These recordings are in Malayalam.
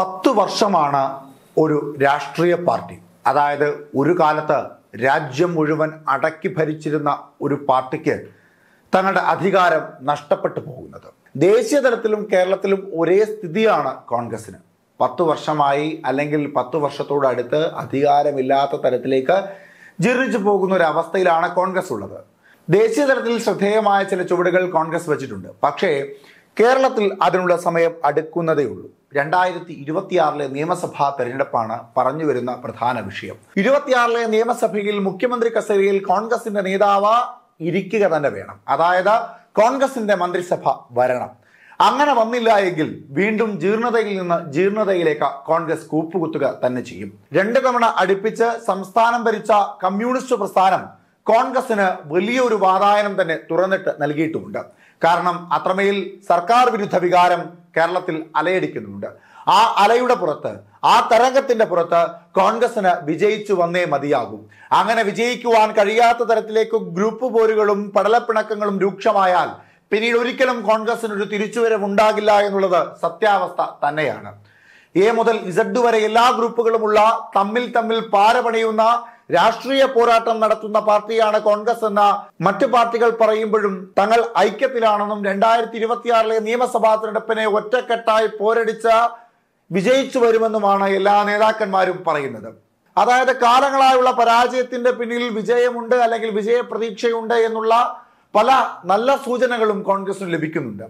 10 വർഷമാണ് ഒരു രാഷ്ട്രീയ പാർട്ടി, അതായത് ഒരു കാലത്ത് രാജ്യം മുഴുവൻ അടക്കി ഭരിച്ചിരുന്ന ഒരു പാർട്ടിക്ക് തങ്ങളുടെ അധികാരം നഷ്ടപ്പെട്ടു പോകുന്നത്. ദേശീയ തലത്തിലും കേരളത്തിലും ഒരേ സ്ഥിതിയാണ് കോൺഗ്രസിന്. 10 വർഷമായി അല്ലെങ്കിൽ 10 വർഷത്തോടടുത്ത് അധികാരമില്ലാത്ത തരത്തിലേക്ക് ജീർണിച്ചു പോകുന്ന ഒരു അവസ്ഥയിലാണ് കോൺഗ്രസ് ഉള്ളത്. ദേശീയ തലത്തിൽ ശ്രദ്ധേയമായ ചില ചുവടുകൾ കോൺഗ്രസ് വെച്ചിട്ടുണ്ട്. പക്ഷേ കേരളത്തിൽ അതിനുള്ള സമയം അടുക്കുന്നതേ ഉള്ളൂ. 2026 നിയമസഭാ തെരഞ്ഞെടുപ്പാണ് പറഞ്ഞു വരുന്ന പ്രധാന വിഷയം. 26 നിയമസഭയിൽ മുഖ്യമന്ത്രി കസേരയിൽ കോൺഗ്രസിന്റെ നേതാവ് ഇരിക്കുക തന്നെ വേണം. അതായത് കോൺഗ്രസിന്റെ മന്ത്രിസഭ വരണം. അങ്ങനെ വന്നില്ല എങ്കിൽ വീണ്ടും ജീർണതയിൽ നിന്ന് ജീർണതയിലേക്ക് കോൺഗ്രസ് കൂപ്പുകുത്തുക തന്നെ ചെയ്യും. 2 തവണ അടുപ്പിച്ച് സംസ്ഥാനം ഭരിച്ച കമ്മ്യൂണിസ്റ്റ് പ്രസ്ഥാനം കോൺഗ്രസിന് വലിയൊരു വാതായനം തന്നെ തുറന്നിട്ട് നൽകിയിട്ടുമുണ്ട്. കാരണം അത്രമേൽ സർക്കാർ വിരുദ്ധ വികാരം കേരളത്തിൽ അലയടിക്കുന്നുണ്ട്. ആ അലയുടെ പുറത്ത്, ആ തരംഗത്തിന്റെ പുറത്ത് കോൺഗ്രസിന് വിജയിച്ചു വന്നേ മതിയാകും. അങ്ങനെ വിജയിക്കുവാൻ കഴിയാത്ത തരത്തിലേക്ക് ഗ്രൂപ്പ് പോരുകളും പടലപ്പിണക്കങ്ങളും രൂക്ഷമായാൽ പിന്നീട് ഒരിക്കലും കോൺഗ്രസിനൊരു തിരിച്ചുവരവ് ഉണ്ടാകില്ല എന്നുള്ളത് സത്യാവസ്ഥ തന്നെയാണ്. എ മുതൽ ഇസഡ് വരെ എല്ലാ ഗ്രൂപ്പുകളുമുള്ള തമ്മിൽ പാരപണിയുന്ന രാഷ്ട്രീയ പോരാട്ടം നടത്തുന്ന പാർട്ടിയാണ് കോൺഗ്രസ് എന്ന മറ്റു പാർട്ടികൾ പറയുമ്പോഴും തങ്ങൾ ഐക്യത്തിലാണെന്നും 2026 നിയമസഭാ തെരഞ്ഞെടുപ്പിനെ ഒറ്റക്കെട്ടായി പോരടിച്ച് വിജയിച്ചു വരുമെന്നുമാണ് എല്ലാ നേതാക്കന്മാരും പറയുന്നത്. അതായത് കാലങ്ങളായുള്ള പരാജയത്തിന്റെ പിന്നിൽ വിജയമുണ്ട് അല്ലെങ്കിൽ വിജയ പ്രതീക്ഷയുണ്ട് എന്നുള്ള പല നല്ല സൂചനകളും കോൺഗ്രസിന് ലഭിക്കുന്നുണ്ട്.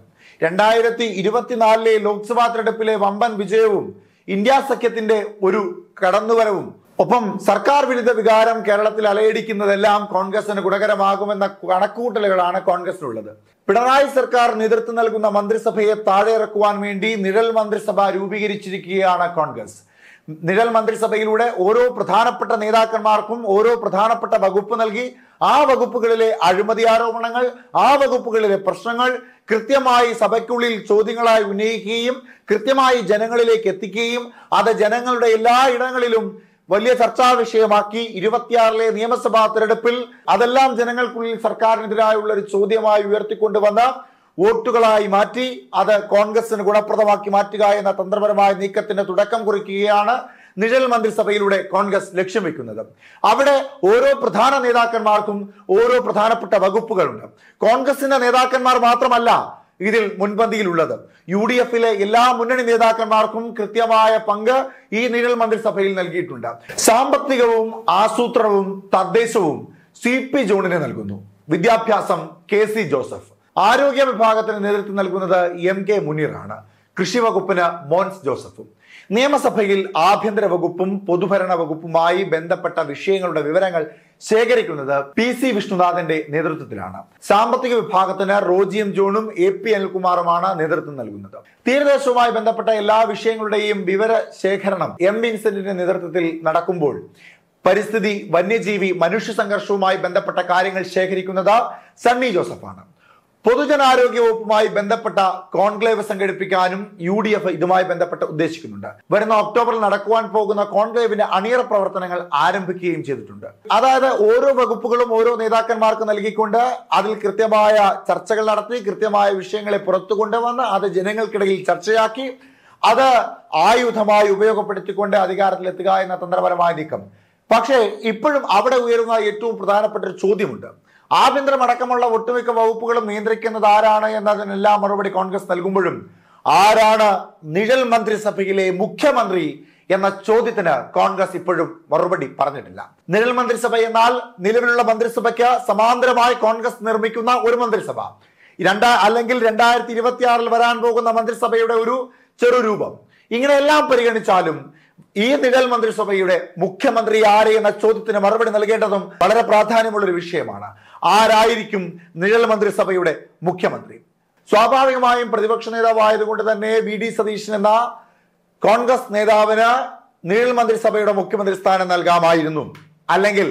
2024 ലോക്സഭാ തെരഞ്ഞെടുപ്പിലെ വമ്പൻ വിജയവും ഇന്ത്യ സഖ്യത്തിന്റെ ഒരു കടന്നുവരവും ഒപ്പം സർക്കാർ വിരുദ്ധ വികാരം കേരളത്തിൽ അലയടിക്കുന്നതെല്ലാം കോൺഗ്രസിന് ഗുണകരമാകുമെന്ന കണക്കുകൂട്ടലുകളാണ് കോൺഗ്രസിനുള്ളത്. പിണറായി സർക്കാർ നേതൃത്വം നൽകുന്ന മന്ത്രിസഭയെ താഴെ ഇറക്കുവാൻ വേണ്ടി നിഴൽ മന്ത്രിസഭ രൂപീകരിച്ചിരിക്കുകയാണ് കോൺഗ്രസ്. നിഴൽ മന്ത്രിസഭയിലൂടെ ഓരോ പ്രധാനപ്പെട്ട നേതാക്കന്മാർക്കും ഓരോ പ്രധാനപ്പെട്ട വകുപ്പ് നൽകി ആ വകുപ്പുകളിലെ അഴിമതി ആരോപണങ്ങൾ, ആ വകുപ്പുകളിലെ പ്രശ്നങ്ങൾ കൃത്യമായി സഭയ്ക്കുള്ളിൽ ചോദ്യങ്ങളായി ഉന്നയിക്കുകയും കൃത്യമായി ജനങ്ങളിലേക്ക് എത്തിക്കുകയും അത് ജനങ്ങളുടെ എല്ലാ ഇടങ്ങളിലും വലിയ ചർച്ചാ വിഷയമാക്കി 26 നിയമസഭാ തെരഞ്ഞെടുപ്പിൽ അതെല്ലാം ജനങ്ങൾക്കുള്ളിൽ സർക്കാരിനെതിരായുള്ള ഒരു ചോദ്യമായി ഉയർത്തിക്കൊണ്ടുവന്ന് വോട്ടുകളായി മാറ്റി അത് കോൺഗ്രസിന് ഗുണപ്രദമാക്കി മാറ്റുക എന്ന തന്ത്രപരമായ നീക്കത്തിന് തുടക്കം കുറിക്കുകയാണ് നിഴൽ മന്ത്രിസഭയിലൂടെ കോൺഗ്രസ് ലക്ഷ്യം വെക്കുന്നത്. അവിടെ ഓരോ പ്രധാന നേതാക്കന്മാർക്കും ഓരോ പ്രധാനപ്പെട്ട വകുപ്പുകളുണ്ട്. കോൺഗ്രസിന്റെ നേതാക്കന്മാർ മാത്രമല്ല ഇതിൽ മുൻപന്തിയിലുള്ളത്. UDF-ലെ എല്ലാ മുന്നണി നേതാക്കന്മാർക്കും കൃത്യമായ പങ്ക് ഈ നിഴൽ മന്ത്രിസഭയിൽ നൽകിയിട്ടുണ്ട്. സാമ്പത്തികവും ആസൂത്രണവും തദ്ദേശവും CP ജോണിന് നൽകുന്നു. വിദ്യാഭ്യാസം KC ജോസഫ്. ആരോഗ്യ വിഭാഗത്തിന് നേതൃത്വം നൽകുന്നത് MK മുനീറാണ്. കൃഷി വകുപ്പിന് മോൻസ് ജോസഫും. നിയമസഭയിൽ ആഭ്യന്തര വകുപ്പും പൊതുഭരണ വകുപ്പുമായി ബന്ധപ്പെട്ട വിഷയങ്ങളുടെ വിവരങ്ങൾ ശേഖരിക്കുന്നത് PC വിഷ്ണുനാഥന്റെ നേതൃത്വത്തിലാണ്. സാമ്പത്തിക വിഭാഗത്തിന് റോജി M ജോണും AP അനിൽകുമാറുമാണ് നേതൃത്വം നൽകുന്നത്. തീരദേശവുമായി ബന്ധപ്പെട്ട എല്ലാ വിഷയങ്ങളുടെയും വിവര ശേഖരണം M വിൻസെന്റിന്റെ നേതൃത്വത്തിൽ നടക്കുമ്പോൾ പരിസ്ഥിതി, വന്യജീവി, മനുഷ്യ സംഘർഷവുമായി ബന്ധപ്പെട്ട കാര്യങ്ങൾ ശേഖരിക്കുന്നത് സണ്ണി ജോസഫാണ്. പൊതുജനാരോഗ്യ വകുപ്പുമായി ബന്ധപ്പെട്ട കോൺക്ലേവ് സംഘടിപ്പിക്കാനും UDF ഇതുമായി ബന്ധപ്പെട്ട് ഉദ്ദേശിക്കുന്നുണ്ട്. വരുന്ന ഒക്ടോബറിൽ നടക്കുവാൻ പോകുന്ന കോൺക്ലേവിന്റെ അണിയറ പ്രവർത്തനങ്ങൾ ആരംഭിക്കുകയും ചെയ്തിട്ടുണ്ട്. അതായത് ഓരോ വകുപ്പുകളും ഓരോ നേതാക്കന്മാർക്ക് നൽകിക്കൊണ്ട് അതിൽ കൃത്യമായ ചർച്ചകൾ നടത്തി കൃത്യമായ വിഷയങ്ങളെ പുറത്തു കൊണ്ടുവന്ന് അത് ജനങ്ങൾക്കിടയിൽ ചർച്ചയാക്കി അത് ആയുധമായി ഉപയോഗപ്പെടുത്തിക്കൊണ്ട് അധികാരത്തിലെത്തുക എന്ന തന്ത്രപരമായ നീക്കം. പക്ഷേ ഇപ്പോഴും അവിടെ ഉയരുന്ന ഏറ്റവും പ്രധാനപ്പെട്ട ഒരു ചോദ്യമുണ്ട്. ആഭ്യന്തരമടക്കമുള്ള ഒട്ടുമിക്ക വകുപ്പുകളും നിയന്ത്രിക്കുന്നത് ആരാണ് എന്നതിനെല്ലാം മറുപടി കോൺഗ്രസ് നൽകുമ്പോഴും ആരാണ് നിഴൽ മന്ത്രിസഭയിലെ മുഖ്യമന്ത്രി എന്ന ചോദ്യത്തിന് കോൺഗ്രസ് ഇപ്പോഴും മറുപടി പറഞ്ഞിട്ടില്ല. നിഴൽ മന്ത്രിസഭ എന്നാൽ നിലവിലുള്ള മന്ത്രിസഭയ്ക്ക് സമാന്തരമായി കോൺഗ്രസ് നിർമ്മിക്കുന്ന ഒരു മന്ത്രിസഭ, അല്ലെങ്കിൽ 2026 വരാൻ പോകുന്ന മന്ത്രിസഭയുടെ ഒരു ചെറുരൂപം. ഇങ്ങനെയെല്ലാം പരിഗണിച്ചാലും ഈ നിഴൽ മന്ത്രിസഭയുടെ മുഖ്യമന്ത്രി ആര് എന്ന ചോദ്യത്തിന് മറുപടി നൽകേണ്ടതും വളരെ പ്രാധാന്യമുള്ള ഒരു വിഷയമാണ്. ആരായിരിക്കും നിഴൽ മന്ത്രിസഭയുടെ മുഖ്യമന്ത്രി? സ്വാഭാവികമായും പ്രതിപക്ഷ നേതാവായതുകൊണ്ട് തന്നെ VD സതീശൻ എന്ന കോൺഗ്രസ് നേതാവിന് നിഴൽ മന്ത്രിസഭയുടെ മുഖ്യമന്ത്രി സ്ഥാനം നൽകാമായിരുന്നു. അല്ലെങ്കിൽ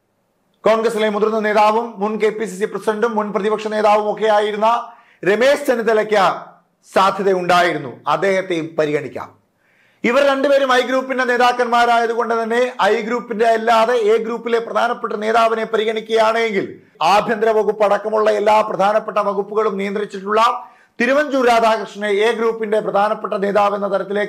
കോൺഗ്രസിലെ മുതിർന്ന നേതാവും മുൻ KPCC പ്രസിഡന്റും മുൻ പ്രതിപക്ഷ നേതാവും ഒക്കെ ആയിരുന്ന രമേശ് ചെന്നിത്തലയ്ക്ക് സാധ്യതയുണ്ടായിരുന്നു. അദ്ദേഹത്തെയും പരിഗണിക്കാം. ഇവർ രണ്ടുപേരും I ഗ്രൂപ്പിന്റെ നേതാക്കന്മാരായതുകൊണ്ട് തന്നെ I ഗ്രൂപ്പിന്റെ അല്ലാതെ A ഗ്രൂപ്പിലെ പ്രധാനപ്പെട്ട നേതാവിനെ പരിഗണിക്കുകയാണെങ്കിൽ ആഭ്യന്തര വകുപ്പ് അടക്കമുള്ള എല്ലാ പ്രധാനപ്പെട്ട വകുപ്പുകളും നിയന്ത്രിച്ചിട്ടുള്ള തിരുവഞ്ചൂർ രാധാകൃഷ്ണനെ A ഗ്രൂപ്പിന്റെ പ്രധാനപ്പെട്ട നേതാവ് എന്ന തരത്തിലേക്ക്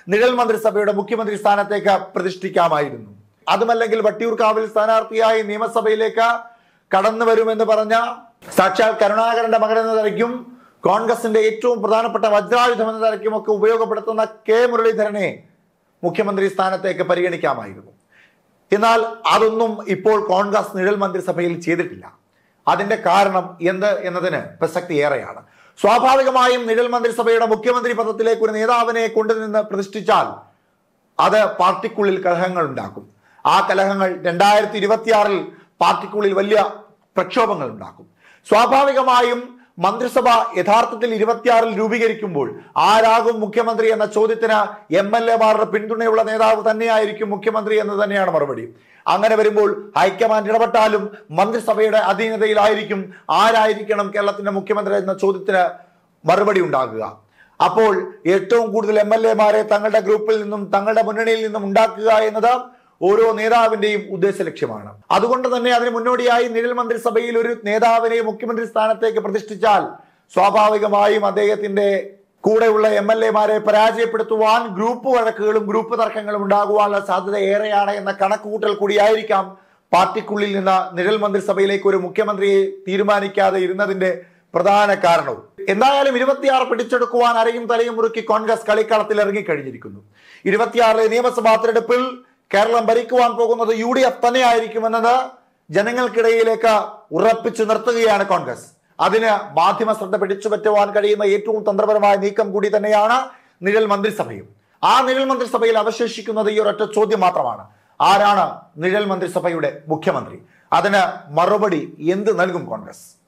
നിഴൽ മന്ത്രിസഭയുടെ മുഖ്യമന്ത്രി സ്ഥാനത്തേക്ക് പ്രതിഷ്ഠിക്കാമായിരുന്നു. അതുമല്ലെങ്കിൽ വട്ടിയൂർക്കാവിൽ സ്ഥാനാർത്ഥിയായി നിയമസഭയിലേക്ക് കടന്നു വരുമെന്ന് പറഞ്ഞ സാക്ഷാൽ കരുണാകരന്റെ മകനെന്ന നിലയ്ക്കും കോൺഗ്രസിന്റെ ഏറ്റവും പ്രധാനപ്പെട്ട വജ്രായുധം എന്ന നിലയ്ക്കും ഒക്കെ ഉപയോഗപ്പെടുത്തുന്ന കെ മുരളീധരനെ മുഖ്യമന്ത്രി സ്ഥാനത്തേക്ക് പരിഗണിക്കാമായിരുന്നു. എന്നാൽ അതൊന്നും ഇപ്പോൾ കോൺഗ്രസ് നിഴൽ മന്ത്രിസഭയിൽ ചെയ്തിട്ടില്ല. അതിന്റെ കാരണം എന്ത് എന്നതിന് പ്രസക്തി ഏറെയാണ്. സ്വാഭാവികമായും നിഴൽ മന്ത്രിസഭയുടെ മുഖ്യമന്ത്രി പദത്തിലേക്ക് ഒരു നേതാവിനെ കൊണ്ടുനിന്ന് പ്രതിഷ്ഠിച്ചാൽ അത് പാർട്ടിക്കുള്ളിൽ കലഹങ്ങൾ ഉണ്ടാക്കും. ആ കലഹങ്ങൾ 2026 പാർട്ടിക്കുള്ളിൽ വലിയ പ്രക്ഷോഭങ്ങൾ ഉണ്ടാക്കും. സ്വാഭാവികമായും മന്ത്രിസഭ യഥാർത്ഥത്തിൽ 26 രൂപീകരിക്കുമ്പോൾ ആരാകും മുഖ്യമന്ത്രി എന്ന ചോദ്യത്തിന് MLA-മാരുടെ പിന്തുണയുള്ള നേതാവ് തന്നെയായിരിക്കും മുഖ്യമന്ത്രി എന്ന് തന്നെയാണ് മറുപടി. അങ്ങനെ വരുമ്പോൾ ഹൈക്കമാൻഡ് ഇടപെട്ടാലും മന്ത്രിസഭയുടെ അധീനതയിലായിരിക്കും ആരായിരിക്കണം കേരളത്തിന്റെ മുഖ്യമന്ത്രി എന്ന ചോദ്യത്തിന് മറുപടി ഉണ്ടാകുക. അപ്പോൾ ഏറ്റവും കൂടുതൽ MLA-മാരെ തങ്ങളുടെ ഗ്രൂപ്പിൽ നിന്നും തങ്ങളുടെ മുന്നണിയിൽ നിന്നും ഉണ്ടാക്കുക എന്നത് ഓരോ നേതാവിന്റെയും ഉദ്ദേശ ലക്ഷ്യമാണ്. അതുകൊണ്ട് തന്നെ അതിന് മുന്നോടിയായി നിഴൽ മന്ത്രിസഭയിൽ ഒരു നേതാവിനെ മുഖ്യമന്ത്രി സ്ഥാനത്തേക്ക് പ്രതിഷ്ഠിച്ചാൽ സ്വാഭാവികമായും അദ്ദേഹത്തിന്റെ കൂടെയുള്ള MLA-മാരെ പരാജയപ്പെടുത്തുവാൻ ഗ്രൂപ്പ് വഴക്കുകളും ഗ്രൂപ്പ് തർക്കങ്ങളും ഉണ്ടാകുവാനുള്ള സാധ്യത ഏറെയാണ് എന്ന കണക്കുകൂട്ടൽ കൂടിയായിരിക്കാം പാർട്ടിക്കുള്ളിൽ നിന്ന് നിഴൽ മന്ത്രിസഭയിലേക്ക് ഒരു മുഖ്യമന്ത്രിയെ തീരുമാനിക്കാതെ ഇരുന്നതിന്റെ പ്രധാന കാരണവും. എന്തായാലും 26 പിടിച്ചെടുക്കുവാൻ അരയും തലയും മുറുക്കി കോൺഗ്രസ് കളിക്കളത്തിൽ ഇറങ്ങിക്കഴിഞ്ഞിരിക്കുന്നു. 26 നിയമസഭാ തെരഞ്ഞെടുപ്പിൽ കേരളം ഭരിക്കുവാൻ പോകുന്നത് UDF തന്നെയായിരിക്കുമെന്നത് ജനങ്ങൾക്കിടയിലേക്ക് ഉറപ്പിച്ചു നിർത്തുകയാണ് കോൺഗ്രസ്. അതിന് മാധ്യമ ശ്രദ്ധ പിടിച്ചുപറ്റുവാൻ കഴിയുന്ന ഏറ്റവും തന്ത്രപരമായ നീക്കം കൂടി തന്നെയാണ് നിഴൽ മന്ത്രിസഭയും. ആ നിഴൽ മന്ത്രിസഭയിൽ അവശേഷിക്കുന്നത് ഈ ഒരൊറ്റ ചോദ്യം മാത്രമാണ്: ആരാണ് നിഴൽ മന്ത്രിസഭയുടെ മുഖ്യമന്ത്രി? അതിന് മറുപടി എന്ത് നൽകും കോൺഗ്രസ്?